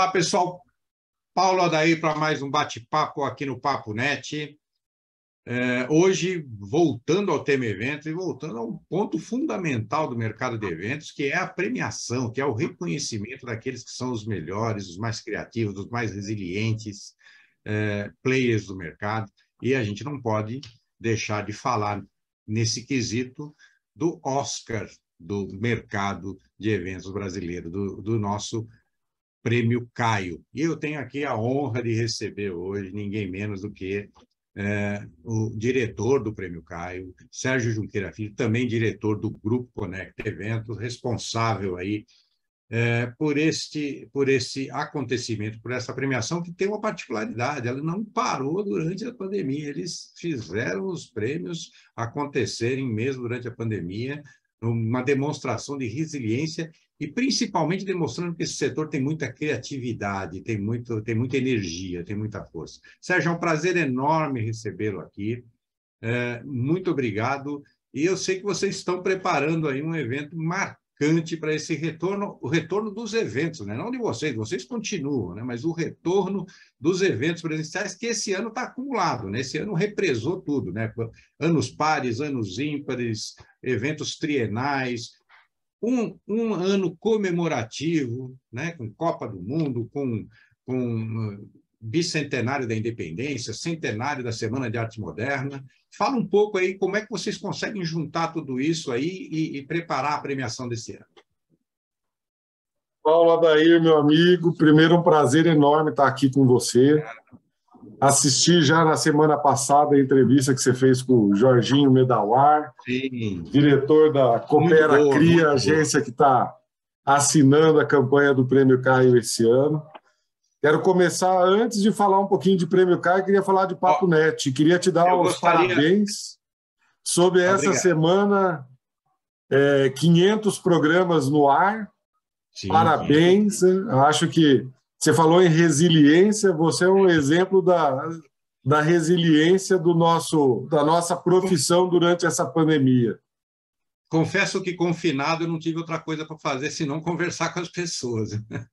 Olá, pessoal. Paulo Adair para mais um bate-papo aqui no Papo Net. Hoje, voltando ao tema evento e voltando ao ponto fundamental do mercado de eventos, que é a premiação, que é o reconhecimento daqueles que são os melhores, os mais criativos, os mais resilientes players do mercado. E a gente não pode deixar de falar nesse quesito do Oscar do mercado de eventos brasileiro, do nosso Prêmio Caio. E eu tenho aqui a honra de receber hoje ninguém menos do que o diretor do Prêmio Caio, Sérgio Junqueira Filho, também diretor do Grupo Conect Eventos, responsável aí por esse acontecimento, por essa premiação, que tem uma particularidade: ela não parou durante a pandemia. Eles fizeram os prêmios acontecerem mesmo durante a pandemia, uma demonstração de resiliência e principalmente demonstrando que esse setor tem muita criatividade, tem muita energia, tem muita força. Sérgio, é um prazer enorme recebê-lo aqui. Muito obrigado. E eu sei que vocês estão preparando aí um evento marcante para esse retorno, o retorno dos eventos, né? Não de vocês continuam, né? Mas o retorno dos eventos presenciais, que esse ano está acumulado, né? Esse ano represou tudo, né? Anos pares, anos ímpares, eventos trienais, um ano comemorativo, né? Com Copa do Mundo, com bicentenário da independência, centenário da Semana de Arte Moderna. Fala um pouco aí como é que vocês conseguem juntar tudo isso aí e preparar a premiação desse ano. Paulo Adair, meu amigo, primeiro um prazer enorme estar aqui com você. Assisti já na semana passada a entrevista que você fez com o Jorginho Medawar, Sim, diretor da Coopera Cria, agência que está assinando a campanha do Prêmio Caio esse ano. Quero começar, antes de falar um pouquinho de Prêmio Caio, queria falar de Papo Net. Queria te dar os parabéns sobre essa semana, 500 programas no ar. Sim, parabéns. Sim. Acho que você falou em resiliência, você é um exemplo da resiliência da nossa profissão durante essa pandemia. Confesso que confinado eu não tive outra coisa para fazer senão conversar com as pessoas.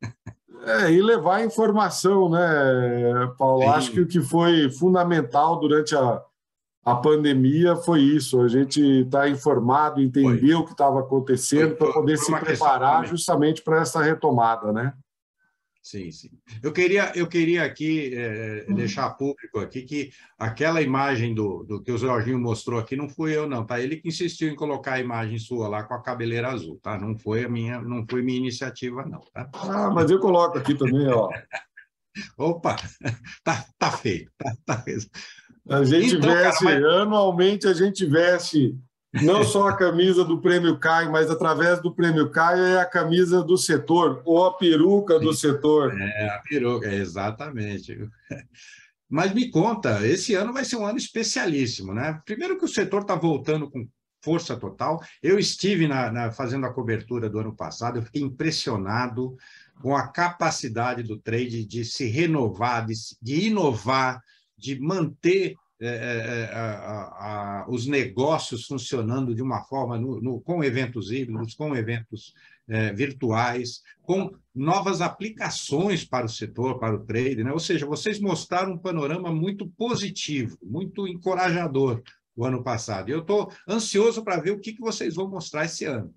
E levar informação, né, Paulo? Sim. Acho que o que foi fundamental durante a pandemia foi isso: a gente estar informado, entender o que estava acontecendo para poder se preparar justamente para essa retomada, né? Sim, sim. Eu queria aqui deixar público aqui que aquela imagem do que o Jorginho mostrou aqui não fui eu, não, tá? Ele que insistiu em colocar a imagem sua lá com a cabeleira azul, tá? Não foi minha iniciativa, não, tá? Mas eu coloco aqui também, ó. Opa, tá feito, tá feito. A gente veste, anualmente a gente veste não só a camisa do Prêmio Caio, mas através do Prêmio Caio é a camisa do setor, ou a peruca do setor. A peruca, exatamente. Mas me conta, esse ano vai ser um ano especialíssimo, né? Primeiro que o setor está voltando com força total. Eu estive fazendo a cobertura do ano passado, eu fiquei impressionado com a capacidade do trade de se renovar, de inovar, de manter os negócios funcionando de uma forma com eventos híbridos, com eventos virtuais, com novas aplicações para o setor, para o trade, né? Ou seja, vocês mostraram um panorama muito positivo, muito encorajador o ano passado. E eu estou ansioso para ver o que vocês vão mostrar esse ano.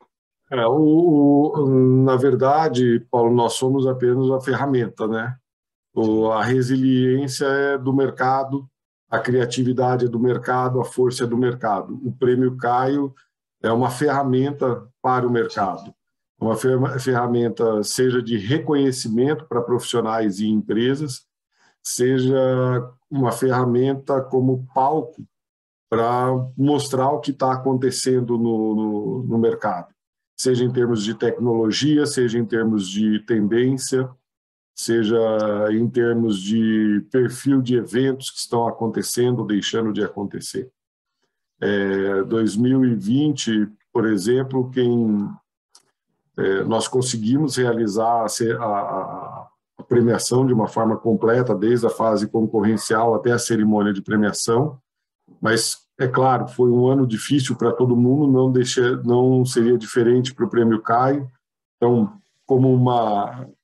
Na verdade, Paulo, nós somos apenas uma ferramenta, né? A resiliência é do mercado, a criatividade é do mercado, a força é do mercado. O Prêmio Caio é uma ferramenta para o mercado, uma ferramenta seja de reconhecimento para profissionais e empresas, seja uma ferramenta como palco para mostrar o que está acontecendo no mercado, seja em termos de tecnologia, seja em termos de tendência, seja em termos de perfil de eventos que estão acontecendo ou deixando de acontecer. 2020, por exemplo, nós conseguimos realizar a premiação de uma forma completa, desde a fase concorrencial até a cerimônia de premiação, mas, é claro, foi um ano difícil para todo mundo, não seria diferente para o Prêmio Caio. Então, como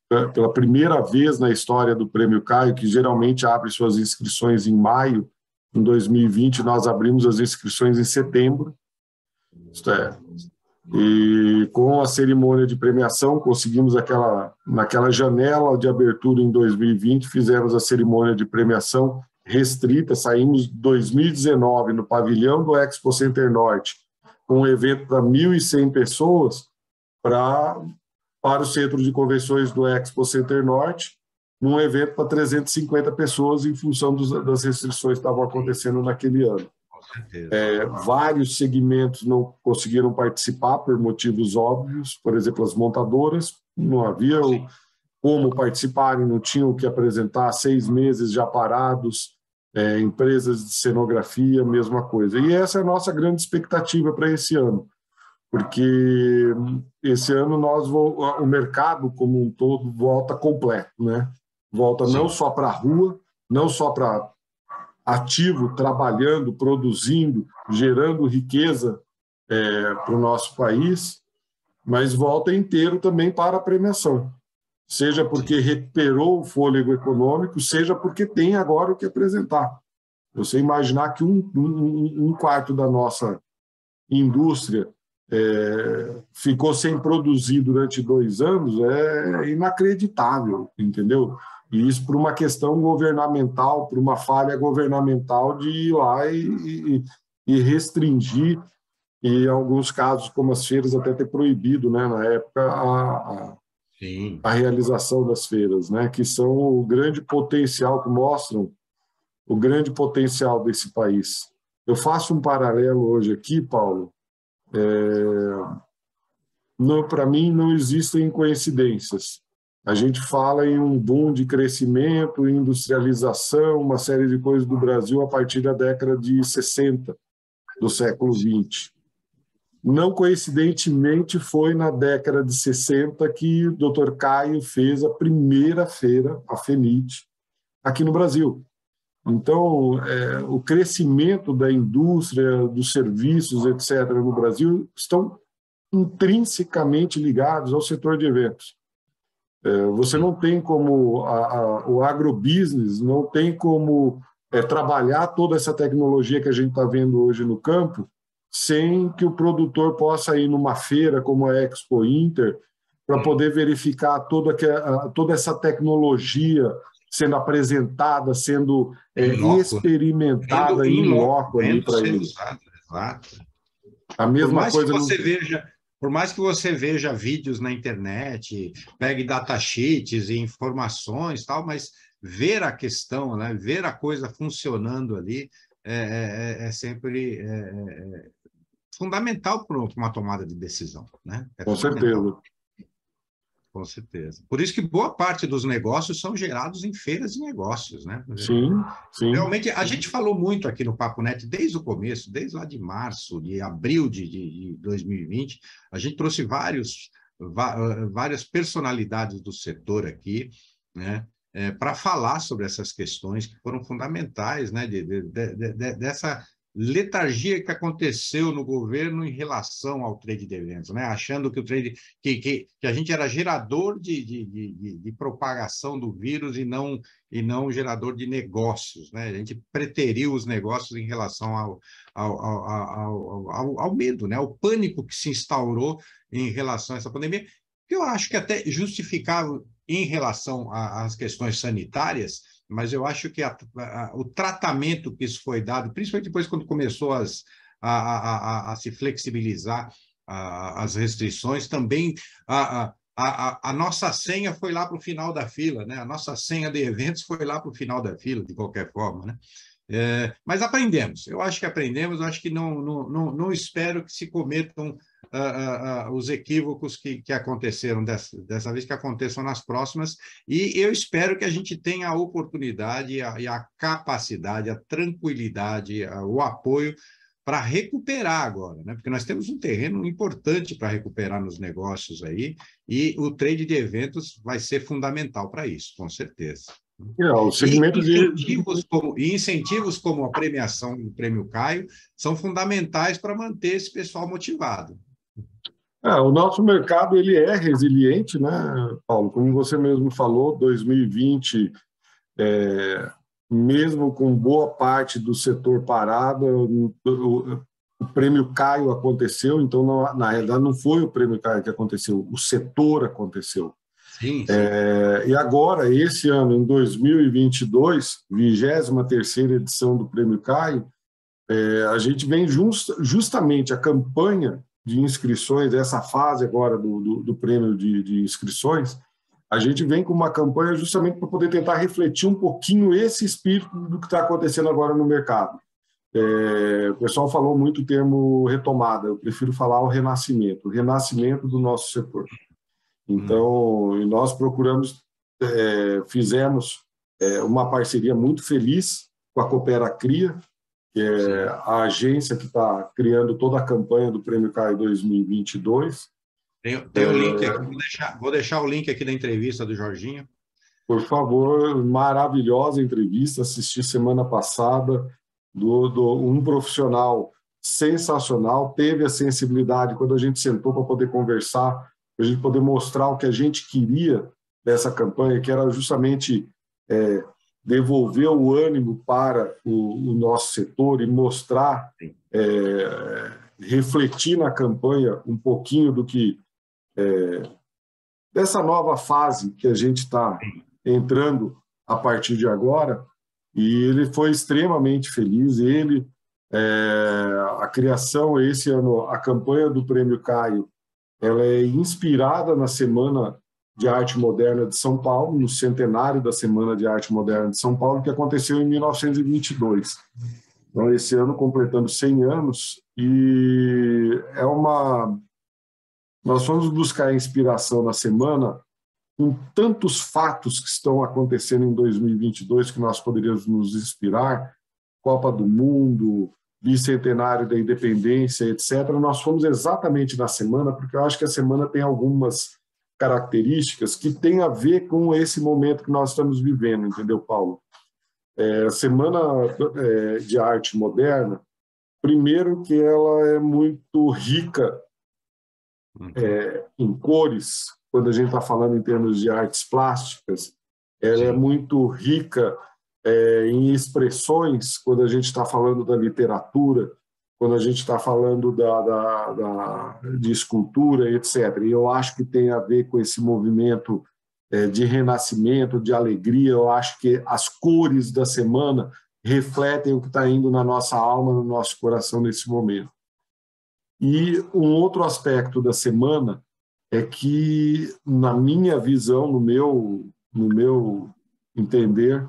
pela primeira vez na história do Prêmio Caio, que geralmente abre suas inscrições em maio. Em 2020, nós abrimos as inscrições em setembro. Isto é, e com a cerimônia de premiação, conseguimos naquela janela de abertura em 2020, fizemos a cerimônia de premiação restrita, saímos em 2019 no pavilhão do Expo Center Norte, com um evento para 1.100 pessoas, para o centro de convenções do Expo Center Norte, num evento para 350 pessoas, em função das restrições que estavam acontecendo naquele ano. Vários segmentos não conseguiram participar por motivos óbvios, por exemplo, as montadoras, não havia como participarem, não tinham o que apresentar, 6 meses já parados, empresas de cenografia, mesma coisa. E essa é a nossa grande expectativa para esse ano, porque esse ano o mercado como um todo volta completo, né? Volta não só para a rua, não só para ativo, trabalhando, produzindo, gerando riqueza para o nosso país, mas volta inteiro também para a premiação. Seja porque recuperou o fôlego econômico, seja porque tem agora o que apresentar. Você imaginar que um quarto da nossa indústria ficou sem produzir durante 2 anos é inacreditável, entendeu? E isso por uma questão governamental, por uma falha governamental de ir lá e restringir, e em alguns casos, como as feiras, até ter proibido, né, na época, a realização das feiras, né, que são o grande potencial, que mostram o grande potencial desse país. Eu faço um paralelo hoje aqui, Paulo. Para mim, não existem coincidências. A gente fala em um boom de crescimento, industrialização, uma série de coisas do Brasil a partir da década de 60 do século XX. Não coincidentemente, foi na década de 60 que o Dr. Caio fez a primeira feira, a FENIT, aqui no Brasil. Então, o crescimento da indústria, dos serviços, etc., no Brasil, estão intrinsecamente ligados ao setor de eventos. Você não tem como, o agrobusiness não tem como trabalhar toda essa tecnologia que a gente está vendo hoje no campo sem que o produtor possa ir numa feira como a Expo Inter para poder verificar toda essa tecnologia sendo apresentada, sendo experimentada em loco ali para eles. Exato. A mesma coisa. Por mais que você veja vídeos na internet, pegue datasheets e informações, tal, mas ver a questão, né, ver a coisa funcionando ali é sempre fundamental para uma tomada de decisão, né? Com certeza. Com certeza. Por isso que boa parte dos negócios são gerados em feiras de negócios, né? Sim. Realmente, a gente falou muito aqui no Papo Net desde o começo, desde lá de março, de abril de 2020, a gente trouxe várias personalidades do setor aqui, né? Para falar sobre essas questões que foram fundamentais, né? Dessa letargia que aconteceu no governo em relação ao trade de eventos, né? Achando que o trade que a gente era gerador de propagação do vírus e não gerador de negócios, né? A gente preteriu os negócios em relação ao medo, né? Ao pânico que se instaurou em relação a essa pandemia, que eu acho que até justificável em relação às questões sanitárias, mas eu acho que o tratamento que isso foi dado, principalmente depois quando começou a se flexibilizar as restrições, também a nossa senha foi lá para o final da fila, né? A nossa senha de eventos foi lá para o final da fila, de qualquer forma, né? Mas aprendemos, eu acho que aprendemos, eu acho que não espero que se cometam os equívocos que aconteceram dessa vez, que aconteçam nas próximas, e eu espero que a gente tenha a oportunidade e a capacidade, a tranquilidade, o apoio para recuperar agora, né? Porque nós temos um terreno importante para recuperar nos negócios aí, e o trade de eventos vai ser fundamental para isso, com certeza. O segmento incentivos como a premiação do Prêmio Caio são fundamentais para manter esse pessoal motivado. O nosso mercado ele é resiliente, né, Paulo? Como você mesmo falou, 2020, mesmo com boa parte do setor parado, o prêmio Caio aconteceu, então, na realidade, não foi o prêmio Caio que aconteceu, o setor aconteceu. Sim, sim. E agora, esse ano, em 2022, 23ª edição do prêmio Caio, a gente vem justamente a campanha de inscrições, essa fase agora do prêmio de inscrições, a gente vem com uma campanha justamente para poder tentar refletir um pouquinho esse espírito do que está acontecendo agora no mercado. O pessoal falou muito o termo retomada, eu prefiro falar o renascimento do nosso setor. Então, nós procuramos, fizemos uma parceria muito feliz com a Coopera Cria, que é a agência que está criando toda a campanha do Prêmio Caio 2022. Tem o link aqui, vou deixar o link aqui da entrevista do Jorginho. Por favor, maravilhosa entrevista, assisti semana passada, um profissional sensacional, teve a sensibilidade quando a gente sentou para poder conversar, para a gente poder mostrar o que a gente queria dessa campanha, que era justamente devolver o ânimo para o nosso setor e mostrar, refletir na campanha um pouquinho do que dessa nova fase que a gente está entrando a partir de agora. E ele foi extremamente feliz. A criação esse ano, a campanha do Prêmio Caio, ela é inspirada na Semana de Arte Moderna de São Paulo, no centenário da Semana de Arte Moderna de São Paulo, que aconteceu em 1922. Então, esse ano completando 100 anos, e nós fomos buscar inspiração na semana com tantos fatos que estão acontecendo em 2022 que nós poderíamos nos inspirar, Copa do Mundo, bicentenário da independência, etc. Nós fomos exatamente na semana, porque eu acho que a semana tem algumas características que têm a ver com esse momento que nós estamos vivendo, entendeu, Paulo? A Semana de Arte Moderna, primeiro que ela é muito rica em cores, quando a gente está falando em termos de artes plásticas, ela é muito rica em expressões, quando a gente está falando da literatura, quando a gente está falando de escultura, etc. E eu acho que tem a ver com esse movimento de renascimento, de alegria. Eu acho que as cores da semana refletem o que está indo na nossa alma, no nosso coração nesse momento. E um outro aspecto da semana é que, na minha visão, no meu entender,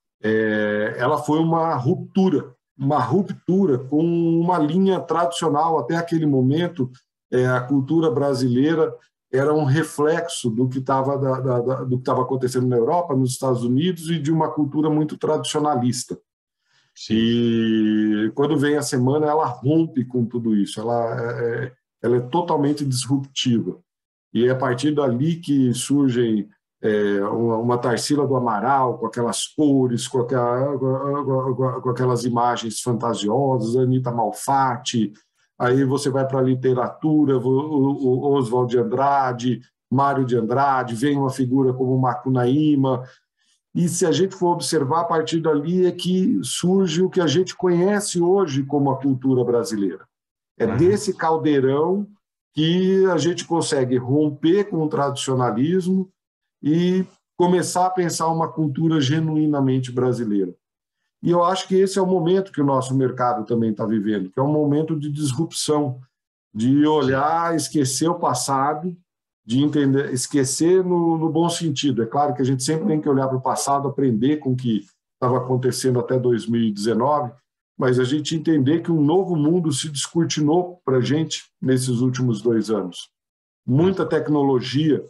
ela foi uma ruptura com uma linha tradicional. Até aquele momento, a cultura brasileira era um reflexo do que estava acontecendo na Europa, nos Estados Unidos, e de uma cultura muito tradicionalista. Sim. E quando vem a semana, ela rompe com tudo isso, ela é totalmente disruptiva. E é a partir dali que surgem uma Tarsila do Amaral, com aquelas cores, com aquelas imagens fantasiosas, Anita Malfatti. Aí você vai para a literatura, o Oswald de Andrade, Mário de Andrade, vem uma figura como Macunaíma. E se a gente for observar, a partir dali é que surge o que a gente conhece hoje como a cultura brasileira. É desse caldeirão que a gente consegue romper com o tradicionalismo e começar a pensar uma cultura genuinamente brasileira. E eu acho que esse é o momento que o nosso mercado também está vivendo, que é um momento de disrupção, de olhar, esquecer o passado, de entender, esquecer no bom sentido. É claro que a gente sempre tem que olhar para o passado, aprender com o que estava acontecendo até 2019, mas a gente entender que um novo mundo se descortinou para a gente nesses últimos 2 anos. Muita tecnologia,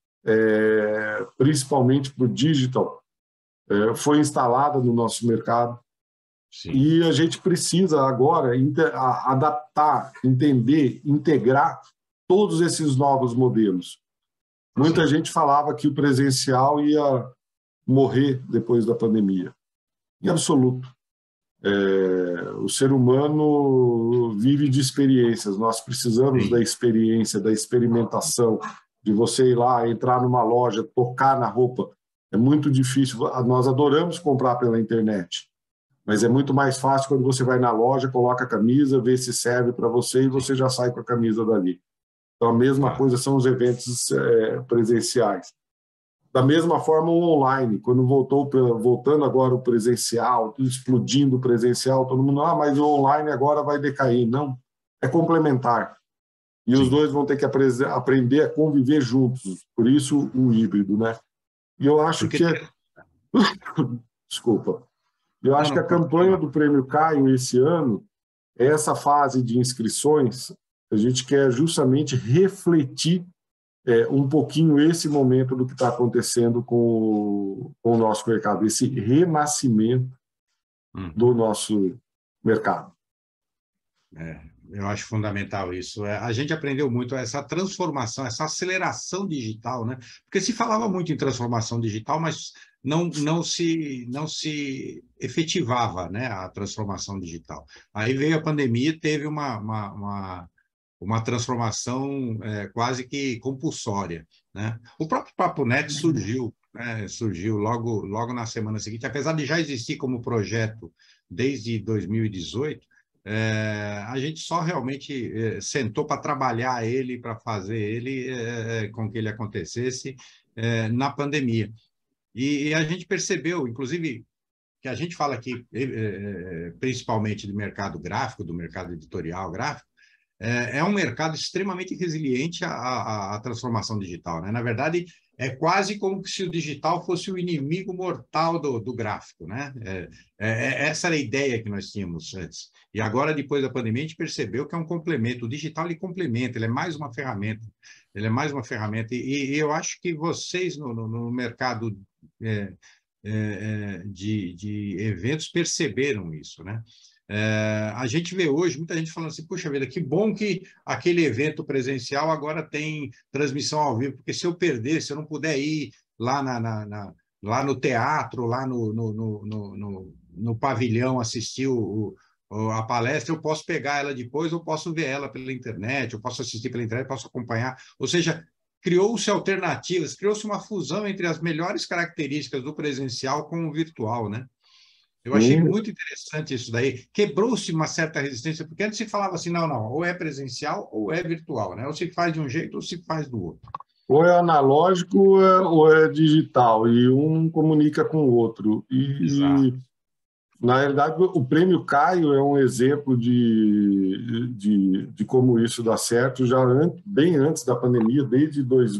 principalmente para o digital, foi instalada no nosso mercado. Sim. E a gente precisa agora adaptar, entender, integrar todos esses novos modelos. Muita gente falava que o presencial ia morrer depois da pandemia. Em absoluto. o ser humano vive de experiências, nós precisamos da experiência, da experimentação, de você ir lá, entrar numa loja, tocar na roupa. É muito difícil, nós adoramos comprar pela internet, mas é muito mais fácil quando você vai na loja, coloca a camisa, vê se serve para você e você já sai com a camisa dali. Então, a mesma coisa são os eventos presenciais. Da mesma forma, o online, quando voltando agora o presencial, tudo explodindo o presencial, todo mundo, mas o online agora vai decair. Não, é complementar. E os dois vão ter que aprender a conviver juntos, por isso o híbrido, né? E eu acho que... Desculpa. Eu acho que a campanha do Prêmio Caio esse ano, essa fase de inscrições, a gente quer justamente refletir um pouquinho esse momento do que está acontecendo com o nosso mercado, esse renascimento do nosso mercado. Eu acho fundamental isso. A gente aprendeu muito essa transformação, essa aceleração digital, né? Porque se falava muito em transformação digital, mas não se efetivava, né, a transformação digital. Aí veio a pandemia, teve uma transformação quase que compulsória, né? O próprio Papo Net surgiu, né? Surgiu logo na semana seguinte, apesar de já existir como projeto desde 2018, a gente só realmente sentou para trabalhar ele, para fazer ele com que ele acontecesse na pandemia. E a gente percebeu, inclusive, que a gente fala aqui principalmente do mercado gráfico, do mercado editorial gráfico, é um mercado extremamente resiliente à transformação digital, né? Na verdade, é quase como se o digital fosse o inimigo mortal do gráfico, né? Essa era a ideia que nós tínhamos antes. E agora, depois da pandemia, a gente percebeu que é um complemento. O digital, ele complementa, ele é mais uma ferramenta. Ele é mais uma ferramenta. E eu acho que vocês, no mercado de eventos, perceberam isso, né? A gente vê hoje muita gente falando assim, puxa vida, que bom que aquele evento presencial agora tem transmissão ao vivo, porque se eu perder, se eu não puder ir lá, lá no teatro, lá no pavilhão assistir a palestra, eu posso pegar ela depois, eu posso ver ela pela internet, eu posso assistir pela internet, posso acompanhar. Ou seja, criou-se alternativas, criou-se uma fusão entre as melhores características do presencial com o virtual, né? Eu achei muito interessante isso daí. Quebrou-se uma certa resistência, porque antes se falava assim, não, ou é presencial ou é virtual, né? Ou se faz de um jeito ou se faz do outro. Ou é analógico ou é digital, e um comunica com o outro. E na realidade, o Prêmio Caio é um exemplo de como isso dá certo, já bem antes da pandemia, desde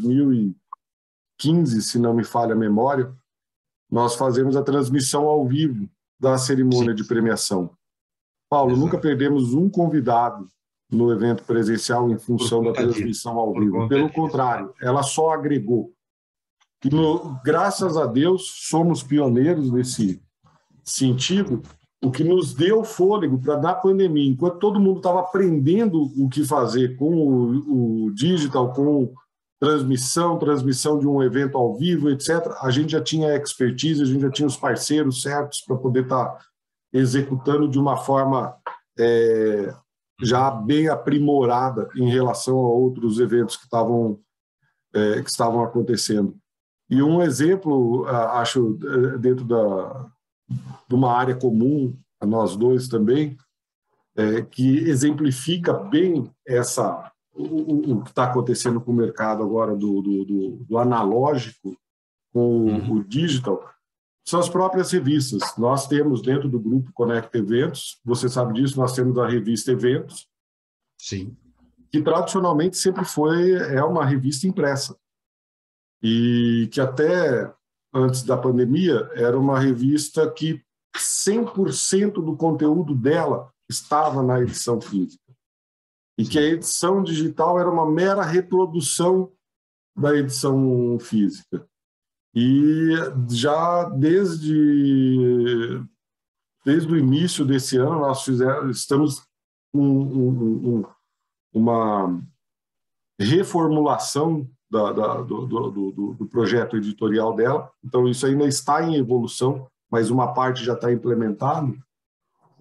2015, se não me falha a memória, nós fazemos a transmissão ao vivo da cerimônia de premiação. Paulo, nunca perdemos um convidado no evento presencial em função da transmissão ao vivo. Pelo contrário, ela só agregou. E graças a Deus, somos pioneiros nesse sentido, o que nos deu fôlego para, na pandemia, enquanto todo mundo estava aprendendo o que fazer com o digital, com transmissão de um evento ao vivo, etc., a gente já tinha expertise, a gente já tinha os parceiros certos para poder estar executando de uma forma já bem aprimorada em relação a outros eventos que estavam acontecendo. E um exemplo, acho, dentro de uma área comum, a nós dois também, que exemplifica bem o que está acontecendo com o mercado agora do analógico com o digital, são as próprias revistas. Nós temos dentro do grupo Conecta Eventos, você sabe disso, nós temos a revista Eventos, sim, que tradicionalmente sempre é uma revista impressa, e que até antes da pandemia era uma revista que 100% do conteúdo dela estava na edição física. E que a edição digital era uma mera reprodução da edição física. E já desde o início desse ano, nós estamos com uma reformulação do projeto editorial dela. Então, isso ainda está em evolução, mas uma parte já está implementada,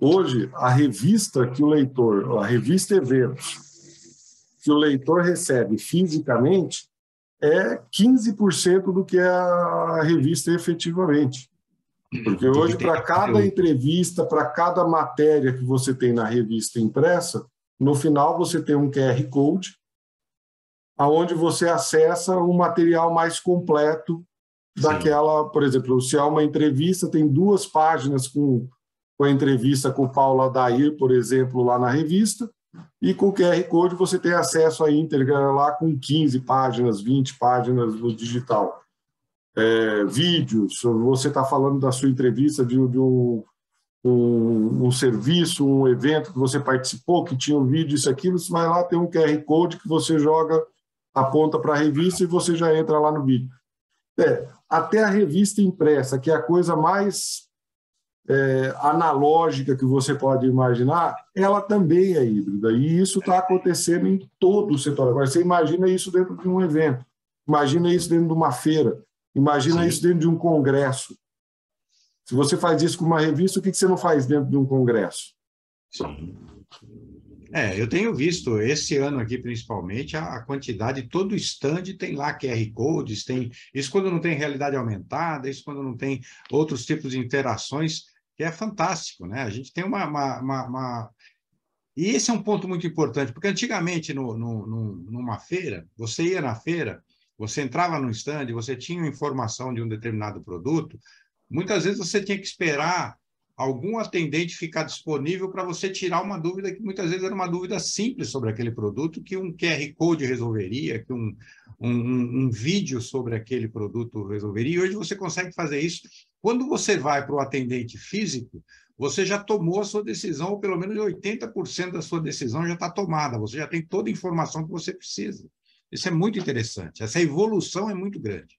Hoje, a revista que o leitor, a revista Eventos, que o leitor recebe fisicamente, é 15% do que é a revista efetivamente. Porque hoje, para cada entrevista, para cada matéria que você tem na revista impressa, no final você tem um QR Code, onde você acessa um material mais completo daquela, por exemplo, se há uma entrevista, tem 2 páginas com a entrevista com o Paulo Adair, por exemplo, lá na revista, e com o QR Code você tem acesso à íntegra lá com 15 páginas, 20 páginas no digital. Vídeos, você está falando da sua entrevista de um serviço, um evento que você participou, que tinha um vídeo, isso, aquilo, você vai lá, tem um QR Code que você joga, aponta para a revista e você já entra lá no vídeo. Até a revista impressa, que é a coisa mais analógica que você pode imaginar, ela também é híbrida. E isso está acontecendo em todo o setor. Agora, você imagina isso dentro de um evento, imagina isso dentro de uma feira, imagina isso dentro de um congresso. Se você faz isso com uma revista, o que você não faz dentro de um congresso? Sim. Eu tenho visto esse ano aqui, principalmente, a quantidade, todo stand tem lá QR Codes, tem isso quando não tem realidade aumentada, isso quando não tem outros tipos de interações, que é fantástico, né? A gente tem E esse é um ponto muito importante, porque antigamente, numa feira, você ia na feira, você entrava no stand, você tinha informação de um determinado produto, muitas vezes você tinha que esperar algum atendente ficar disponível para você tirar uma dúvida que muitas vezes era uma dúvida simples sobre aquele produto, que um QR Code resolveria, que um vídeo sobre aquele produto resolveria. E hoje você consegue fazer isso. Quando você vai para o atendente físico, você já tomou a sua decisão, ou pelo menos 80% da sua decisão já está tomada, você já tem toda a informação que você precisa. Isso é muito interessante, essa evolução é muito grande.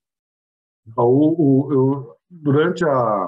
Durante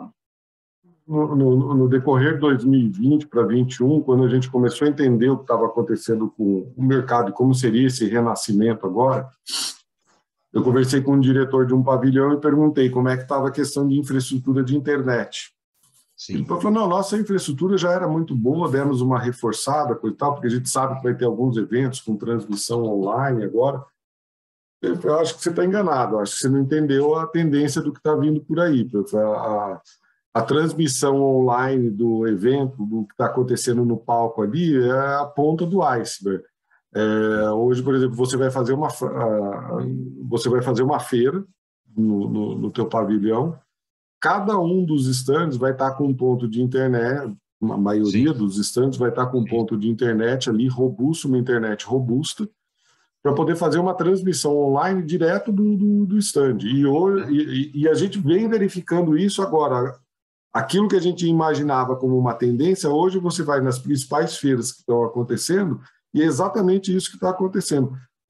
no decorrer de 2020 para 2021, quando a gente começou a entender o que estava acontecendo com o mercado e como seria esse renascimento agora, eu conversei com um diretor de um pavilhão e perguntei como é que estava a questão de infraestrutura de internet. Sim. Ele falou, não, nossa infraestrutura já era muito boa, demos uma reforçada, coisa e tal, porque a gente sabe que vai ter alguns eventos com transmissão online agora. Eu acho que você está enganado, acho que você não entendeu a tendência do que está vindo por aí. A transmissão online do evento, do que está acontecendo no palco ali, é a ponta do iceberg. Hoje, por exemplo, você vai fazer uma feira no teu pavilhão, cada um dos stands vai estar com um ponto de internet, a maioria dos stands vai estar com um ponto de internet ali robusto, uma internet robusta, para poder fazer uma transmissão online direto do stand. E a gente vem verificando isso agora. Aquilo que a gente imaginava como uma tendência, hoje você vai nas principais feiras que estão acontecendo e é exatamente isso que está acontecendo.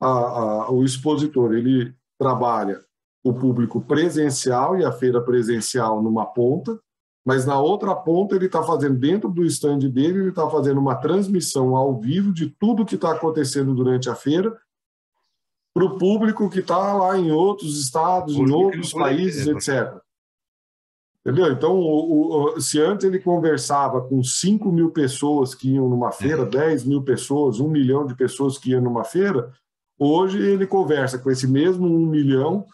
O expositor, ele trabalha o público presencial e a feira presencial numa ponta, mas na outra ponta ele está fazendo, dentro do stand dele, ele está fazendo uma transmissão ao vivo de tudo que está acontecendo durante a feira para o público que está lá em outros estados, em outros países, etc. Entendeu? Então, se antes ele conversava com 5 mil pessoas que iam numa feira, 10 mil pessoas, 1 milhão de pessoas que iam numa feira, hoje ele conversa com esse mesmo 1 milhão,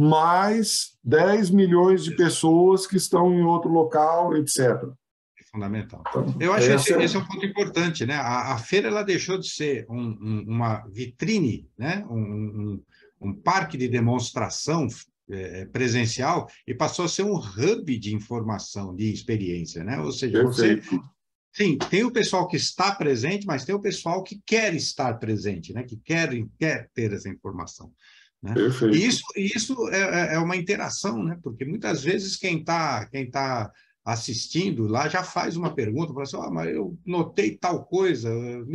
mais 10 milhões de pessoas que estão em outro local, etc. É fundamental. Eu acho que esse é um ponto importante, né? A feira ela deixou de ser uma vitrine, né? Um parque de demonstração presencial e passou a ser um hub de informação, de experiência, né? Ou seja, sim, tem o pessoal que está presente, mas tem o pessoal que quer estar presente, né? Que quer ter essa informação. Né? E isso é uma interação, né? Porque muitas vezes quem tá assistindo lá já faz uma pergunta, fala assim, mas eu notei tal coisa,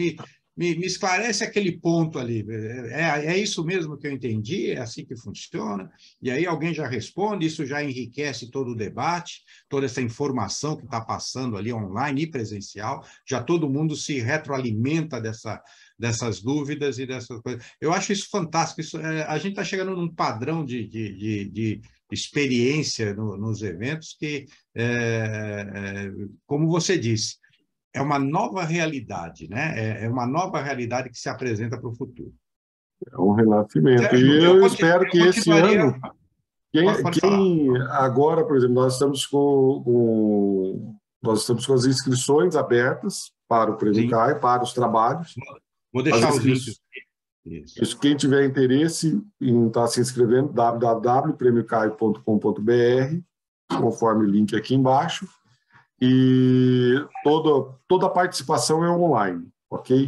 me esclarece aquele ponto ali, é isso mesmo que eu entendi, é assim que funciona, e aí alguém já responde, isso já enriquece todo o debate, toda essa informação que está passando ali online e presencial, já todo mundo se retroalimenta dessas dúvidas e dessas coisas. Eu acho isso fantástico, a gente está chegando num padrão de experiência nos eventos que, como você disse, é uma nova realidade, né? É uma nova realidade que se apresenta para o futuro. É um renascimento. Sérgio, E eu espero que esse continuaria. ano, Pode falar. quem agora, por exemplo, nós estamos com as inscrições abertas para o Prêmio Sim, CAI, para os trabalhos. vou As deixar os links. inscrições, Isso. isso, quem tiver interesse em estar se inscrevendo, www.premiocai.com.br, conforme o link aqui embaixo. E toda a participação é online, ok?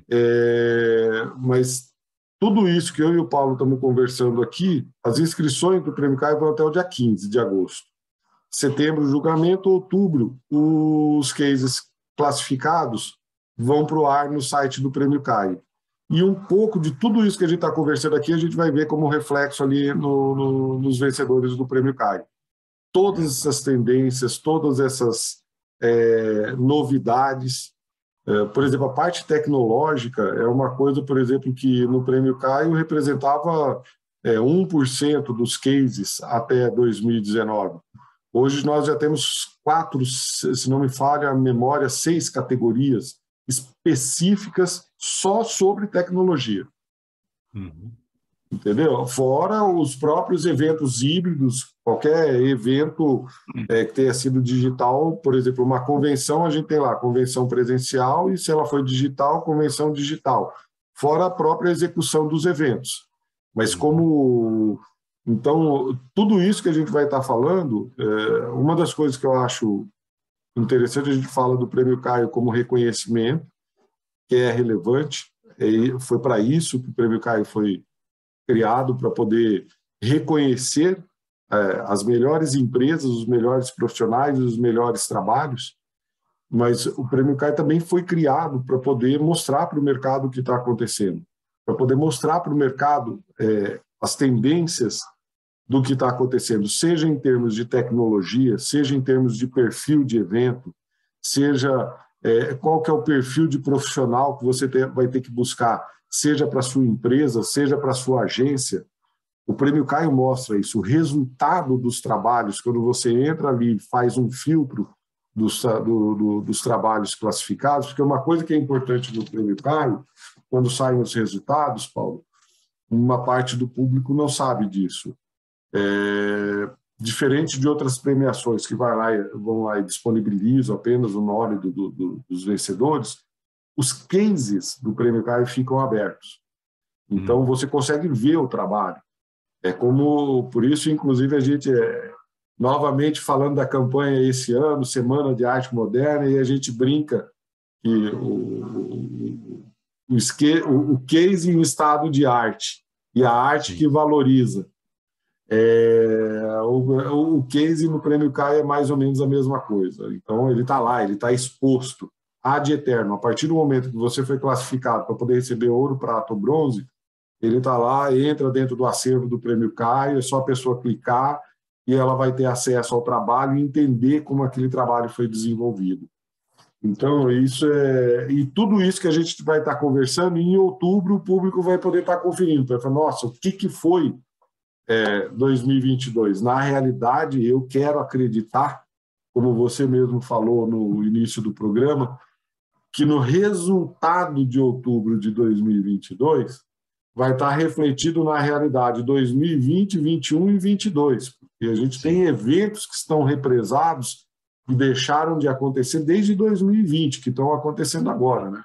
Mas tudo isso que eu e o Paulo estamos conversando aqui, as inscrições do Prêmio CAI vão até o dia 15 de agosto. Setembro, julgamento, outubro, os cases classificados vão para o ar no site do Prêmio CAI. E um pouco de tudo isso que a gente está conversando aqui, a gente vai ver como reflexo ali nos vencedores do Prêmio CAI. Todas essas tendências, todas essas novidades. Por exemplo, a parte tecnológica é uma coisa, por exemplo, que no Prêmio Caio representava 1% dos cases até 2019. Hoje nós já temos 4, se não me falha a memória, 6 categorias específicas só sobre tecnologia. Uhum. Entendeu? Fora os próprios eventos híbridos, qualquer evento que tenha sido digital, por exemplo, uma convenção, a gente tem lá convenção presencial e, se ela for digital, convenção digital. Fora a própria execução dos eventos. Mas como... Então, tudo isso que a gente vai estar falando, uma das coisas que eu acho interessante, a gente fala do Prêmio Caio como reconhecimento, que é relevante, foi para isso que o Prêmio Caio foi criado, para poder reconhecer as melhores empresas, os melhores profissionais, os melhores trabalhos, mas o Prêmio CAI também foi criado para poder mostrar para o mercado o que está acontecendo, para poder mostrar para o mercado as tendências do que está acontecendo, seja em termos de tecnologia, seja em termos de perfil de evento, seja qual que é o perfil de profissional que você vai ter que buscar, seja para a sua empresa, seja para a sua agência. O Prêmio Caio mostra isso, o resultado dos trabalhos, quando você entra ali e faz um filtro dos trabalhos classificados, porque uma coisa que é importante no Prêmio Caio, quando saem os resultados, Paulo, uma parte do público não sabe disso. Diferente de outras premiações que vão lá e disponibilizam apenas o nome dos vencedores, os cases do Prêmio Caio ficam abertos. Então, você consegue ver o trabalho. Por isso, inclusive, a gente, novamente falando da campanha esse ano, Semana de Arte Moderna, e a gente brinca que o case em estado de arte e a arte que valoriza. O case no Prêmio Caio é mais ou menos a mesma coisa. Então, ele está lá, ele está exposto ad eterno. A partir do momento que você foi classificado para poder receber ouro, prata ou bronze, ele está lá, entra dentro do acervo do Prêmio Caio, é só a pessoa clicar e ela vai ter acesso ao trabalho e entender como aquele trabalho foi desenvolvido. Então, e tudo isso que a gente vai estar conversando, em outubro o público vai poder estar conferindo. Vai falar, nossa, o que foi 2022? Na realidade, eu quero acreditar, como você mesmo falou no início do programa, que no resultado de outubro de 2022 vai estar refletido na realidade 2020, 21 e 22, porque a gente tem eventos que estão represados e deixaram de acontecer desde 2020, que estão acontecendo agora, né?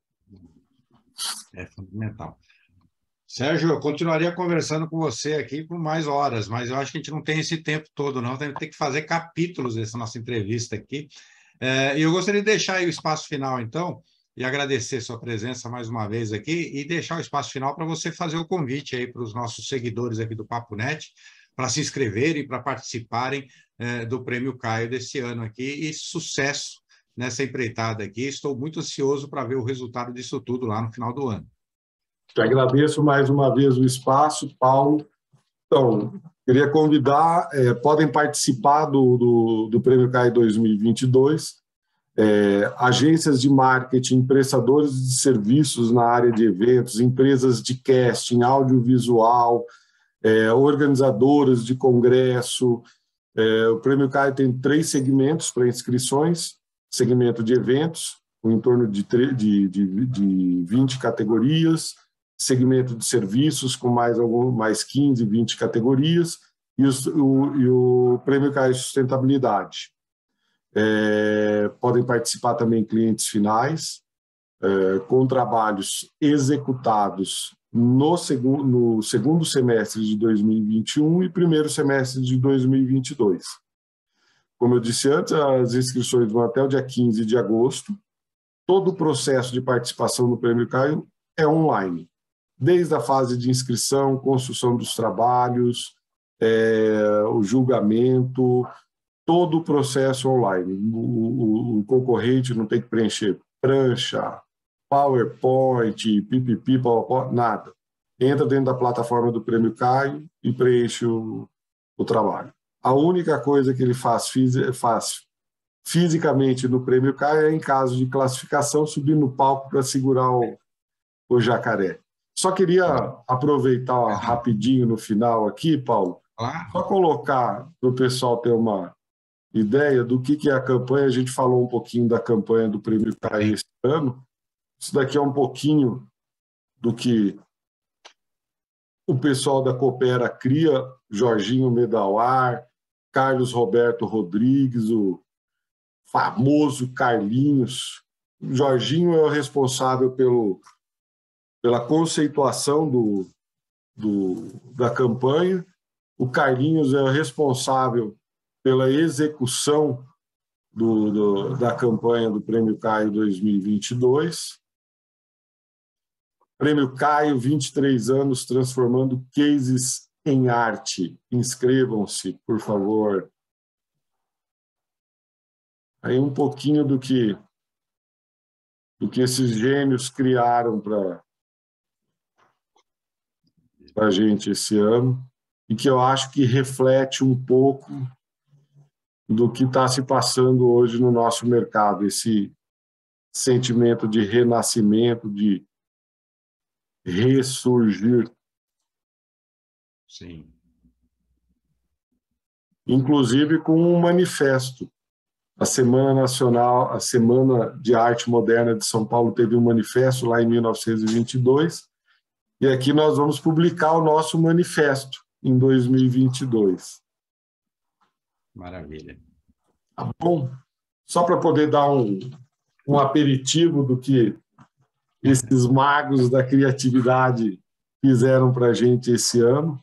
É fundamental. Sérgio, eu continuaria conversando com você aqui por mais horas, mas eu acho que a gente não tem esse tempo todo, não. Tem que fazer capítulos dessa nossa entrevista aqui. E eu gostaria de deixar aí o espaço final, então, e agradecer sua presença mais uma vez aqui, e deixar o espaço final para você fazer o convite aí para os nossos seguidores aqui do Papo Net, para se inscreverem, para participarem do Prêmio Caio desse ano aqui, e sucesso nessa empreitada aqui. Estou muito ansioso para ver o resultado disso tudo lá no final do ano. Te agradeço mais uma vez o espaço, Paulo. Então, queria convidar, podem participar do Prêmio CAI 2022, agências de marketing, prestadores de serviços na área de eventos, empresas de casting, audiovisual, organizadoras de congresso. O Prêmio CAI tem 3 segmentos para inscrições. segmento de eventos, com em torno de 20 categorias, segmento de serviços, com mais 15, 20 categorias, e o Prêmio CAI Sustentabilidade. Podem participar também clientes finais, com trabalhos executados no segundo semestre de 2021 e primeiro semestre de 2022. Como eu disse antes, as inscrições vão até o dia 15 de agosto. Todo o processo de participação no Prêmio CAI é online, desde a fase de inscrição, construção dos trabalhos, o julgamento, todo o processo online. O concorrente não tem que preencher prancha, PowerPoint, PPP, PowerPoint, nada. Entra dentro da plataforma do Prêmio CAI e preenche o trabalho. A única coisa que ele faz fisicamente no Prêmio CAI é, em caso de classificação, subir no palco para segurar o jacaré. Só queria aproveitar rapidinho no final aqui, Paulo, só colocar para o pessoal ter uma ideia do que é a campanha. A gente falou um pouquinho da campanha do Prêmio CAI esse ano. Isso daqui é um pouquinho do que o pessoal da Coopera cria, Jorginho Medawar, Carlos Roberto Rodrigues, o famoso Carlinhos. O Jorginho é o responsável pela conceituação da campanha, o Carlinhos é o responsável pela execução da campanha do Prêmio CAI 2022. Prêmio CAI, 23 anos transformando cases em arte. Inscrevam-se, por favor. Aí um pouquinho do que esses gênios criaram para a gente esse ano, e que eu acho que reflete um pouco do que está se passando hoje no nosso mercado, esse sentimento de renascimento, de ressurgir. Sim. Inclusive com um manifesto. A Semana de Arte Moderna de São Paulo teve um manifesto lá em 1922, e aqui nós vamos publicar o nosso manifesto em 2022. Maravilha. Tá bom? Só para poder dar um aperitivo do que esses magos da criatividade fizeram para a gente esse ano.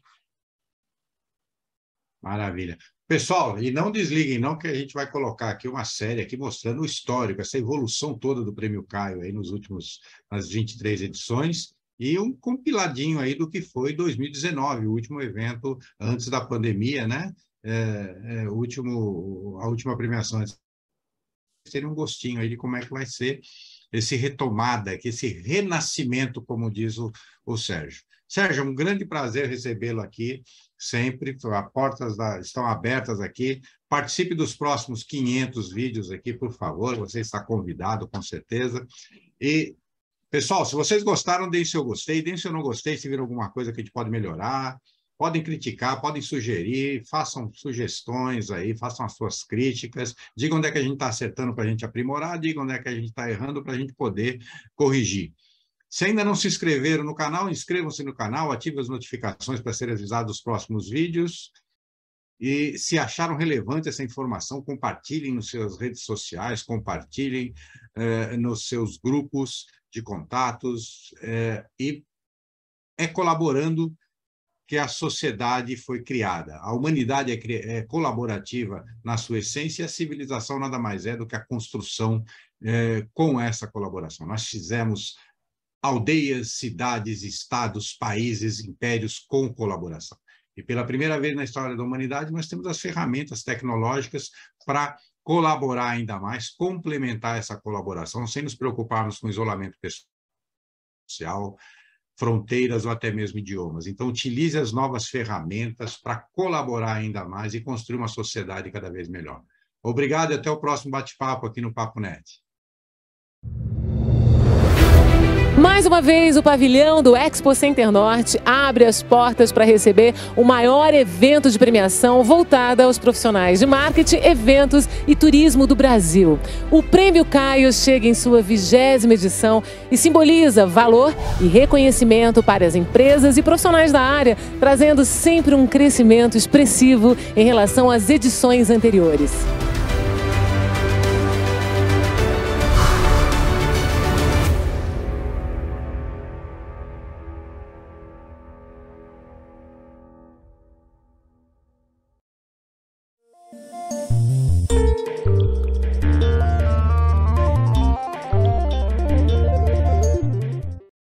Maravilha. Pessoal, e não desliguem não, que a gente vai colocar aqui uma série aqui mostrando o histórico, essa evolução toda do Prêmio Caio aí nas 23 edições, e um compiladinho aí do que foi 2019, o último evento antes da pandemia, né? A última premiação. Seria um gostinho aí de como é que vai ser esse retomada, esse renascimento, como diz o Sérgio. Sérgio, é um grande prazer recebê-lo aqui, sempre. As portas estão abertas aqui. Participe dos próximos 500 vídeos aqui, por favor. Você está convidado, com certeza. E, pessoal, se vocês gostaram, deem seu gostei, deem seu não gostei, se viram alguma coisa que a gente pode melhorar. Podem criticar, podem sugerir, façam sugestões aí, façam as suas críticas, digam onde é que a gente está acertando para a gente aprimorar, digam onde é que a gente está errando para a gente poder corrigir. Se ainda não se inscreveram no canal, inscrevam-se no canal, ativem as notificações para serem avisados dos próximos vídeos. E se acharam relevante essa informação, compartilhem nas suas redes sociais, compartilhem nos seus grupos de contatos, e colaborando que a sociedade foi criada. A humanidade é colaborativa na sua essência, e a civilização nada mais é do que a construção com essa colaboração. Nós fizemos aldeias, cidades, estados, países, impérios com colaboração. E pela primeira vez na história da humanidade, nós temos as ferramentas tecnológicas para colaborar ainda mais, complementar essa colaboração, sem nos preocuparmos com isolamento social, fronteiras ou até mesmo idiomas. Então, utilize as novas ferramentas para colaborar ainda mais e construir uma sociedade cada vez melhor. Obrigado e até o próximo bate-papo aqui no Papo Net. Mais uma vez, o pavilhão do Expo Center Norte abre as portas para receber o maior evento de premiação voltada aos profissionais de marketing, eventos e turismo do Brasil. O Prêmio Caio chega em sua 20ª edição e simboliza valor e reconhecimento para as empresas e profissionais da área, trazendo sempre um crescimento expressivo em relação às edições anteriores.